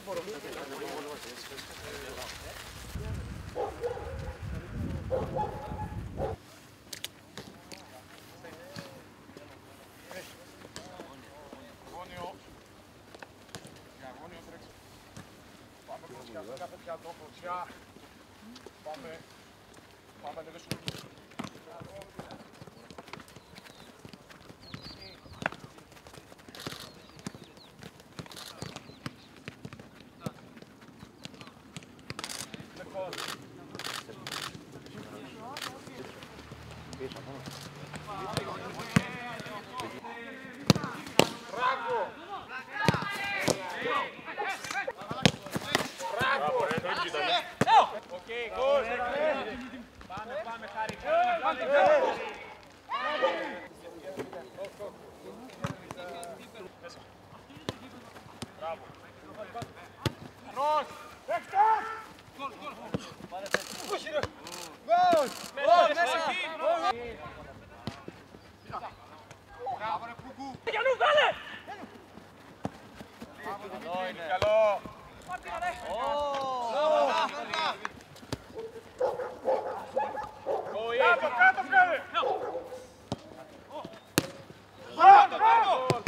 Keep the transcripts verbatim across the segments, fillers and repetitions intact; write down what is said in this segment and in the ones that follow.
Κάθε πιάτο, φωτιά. Πάμε. Πάμε, δεν σου πει. Μπράβο! Οκ, γκολ! Πάμε, πάμε, Χάρη. Μπράβο. Ρος! Δεξτάς! Γκολ, γκολ. Όχι ρε! Γκολ! Γκολ, μέσα! Μπράβο ρε Κουκού! Γιαννού, βάλε! Καλό είναι. Καλό. Κάτω, κάτω βγάλε! Κάτω, κάτω!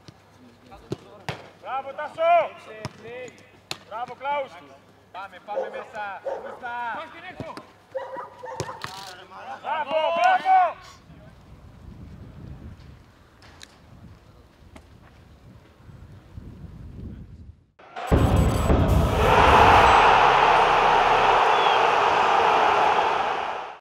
Μπράβο Τάσο! Μπράβο Κλάους! Πάμε, πάμε μέσα! Μπράβο, μπράβο!